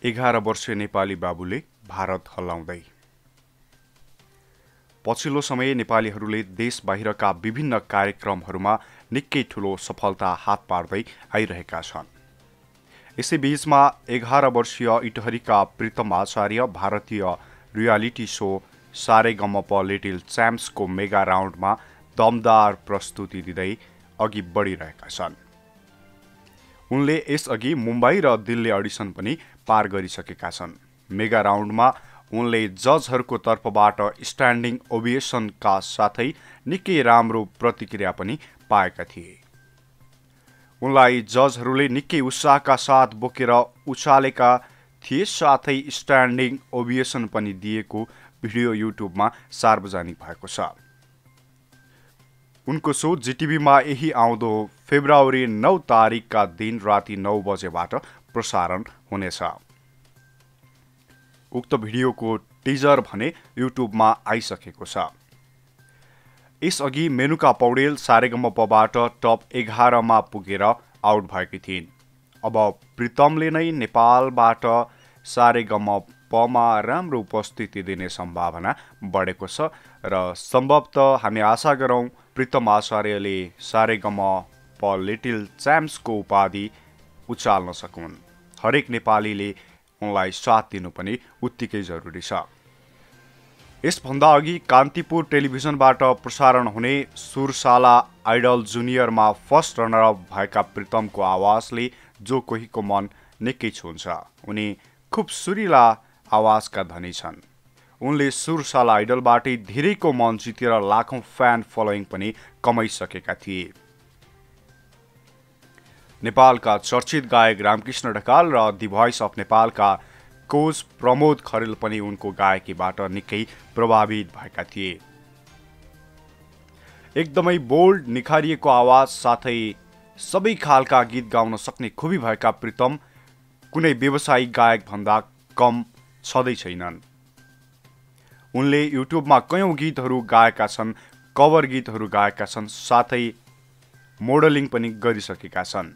11 वर्षीय नेपाली बाबुले भारत हल्लाउँदै। पछिल्लो समय नेपालीहरूले देश बाहिरका विभिन्न कार्यक्रमहरूमा निकै ठूलो सफलता हात पार्दै आइरहेका छन्। यसैबीचमा 11 वर्षीय इटहरीका प्रीतम आचार्य भारतीय रियालिटी शो सारेगमप लिटिल च्याम्प्सको मेगा राउन्डमा दमदार प्रस्तुति दिँदै अघि बढिरहेका छन्। उनले यसअघि मुम्बई र दिल्ली अडिसन पनि पार गरिसकेका छन्। मेगा राउन्डमा उनले जजहरूको तर्फबाट स्ट्यान्डिङ ओभिएसनका साथै निकै राम्रो प्रतिक्रिया पनि पाएका थिए। उनलाई जजहरूले निकै उत्साहका साथ बोकेर उचालेका थिए, साथै स्ट्यान्डिङ ओभिएसन पनि दिएको भिडियो युट्युबमा सार्वजनिक भएको छ। उनको शो जिटिभीमा यही आउँदो फेब्रुअरी 9 तारिकका दिन राति 9 बजेबाट प्रसारण हुनेछ। उक्त भिडियोको टिजर भने युट्युबमा आइसकेको छ। यसअघि मेनुका पौडेल सारेगमपबाट टप 11 मा पुगेर आउट भएकी थिइन्। अब प्रीतमले नै नेपालबाट सारेगमपमा राम्रो उपस्थिति दिने सम्भावना बढेको छ र सम्भवतः हामी आशा गरौँ प्रीतम आचार्यले सारेगमप लिटिल च्याम्प्सको उपाधि उचाल्न सकुन्। हरेक नेपालीले उनलाई साथ दिनु पनि उत्तिकै जरुरी छ। यसभन्दा अघि कान्तिपुर टेलिभिजनबाट प्रसारण हुने सुरशाला आइडल जुनियरमा फर्स्ट रनरअप भएका प्रीतमको आवाजले जो कोहीको मन निकै छुन्छ। उनी खुब सुरिला आवाजका धनी छन्। उनले सुरशाला आइडलबाटै धेरैको मन जितेर लाखौं फ्यान फलोइङ पनि कमाइसकेका थिए। नेपालका चर्चित गायक रामकृष्ण ढकाल र दि भोइस अफ नेपालका कोच प्रमोद खरेल पनि उनको गायकीबाट निकै प्रभावित भएका थिए। एकदमै बोल्ड निखारिएको आवाज साथै सबै खालका गीत गाउन सक्ने खुबी भएका प्रीतम कुनै व्यावसायिक गायक भन्दा कम छँदै छैनन्। उनले युट्युबमा कयौं गीतहरू गाएका छन्, कभर गीतहरू गाएका छन्, साथै मोडलिङ पनि गरिसकेका छन्।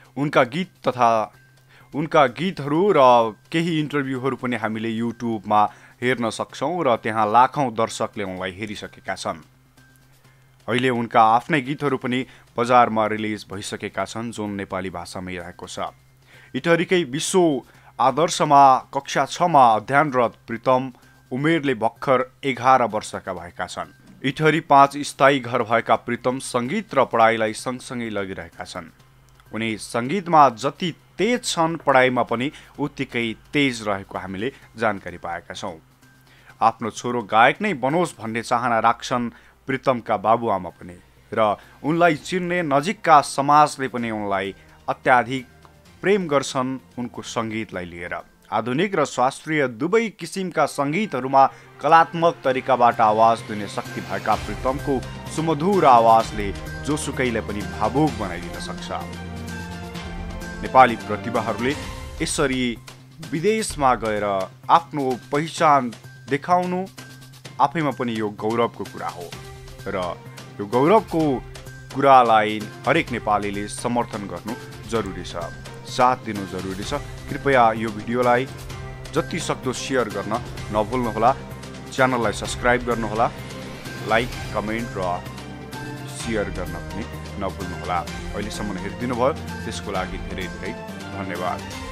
उनका गीतहरू र केही इन्टरभ्यूहरू पनि हामीले युट्युबमा हेर्न सक्छौं र त्यहाँ लाखौं दर्शकले उनलाई हेरिसकेका छन्। अहिले उनका आफ्नै गीतहरू पनि बजारमा रिलिज भइसकेका छन्, जुन नेपाली भाषामै रहेको छ। इटहरीकै विश्व आदर्शमा कक्षा 6 मा अध्ययनरत प्रीतम उमेरले भर्खर 11 वर्षका भएका छन्। इटहरी 5 स्थायी घर भएका प्रीतम संगीत र पढाइलाई सँगसँगै लगिरहेका छन्। उनी संगीतमा जति तेज छन्, पढाइमा पनि उत्तिकै तेज रहेको हामीले जानकारी पाएका छौं। आफ्नो छोरो गायक नै बनोस् भन्ने चाहना राख्छन् प्रीतमका बाबुआमा पनि, र उनलाई चिन्ने नजिकका समाजले पनि उनलाई अत्याधिक प्रेम गर्छन् उनको संगीतलाई लिएर। आधुनिक र शास्त्रीय दुवै किसिमका संगीतहरूमा कलात्मक तरिकाबाट आवाज दिने शक्ति भएका प्रीतमको सुमधुर आवाजले जोसुकैलाई पनि भावुक बनाइदिन सक्छ। नेपाली प्रतिभाहरूले यसरी विदेशमा गएर आफ्नो पहिचान देखाउनु आफैमा पनि यो गौरवको कुरा हो र यो गौरवको कुरालाई हरेक नेपालीले समर्थन गर्नु जरुरी छ, साथ दिनु जरुरी छ। कृपया यो भिडियोलाई जति सक्दो शेयर गर्न नभुल्नुहोला। च्यानललाई सब्स्क्राइब गर्नुहोला, लाइक, कमेन्ट र शेयर गर्न पनि नभुल्नुहोला। अहिलेसम्म हेरिदिनु भयो त्यसको लागि धेरै धेरै धन्यवाद।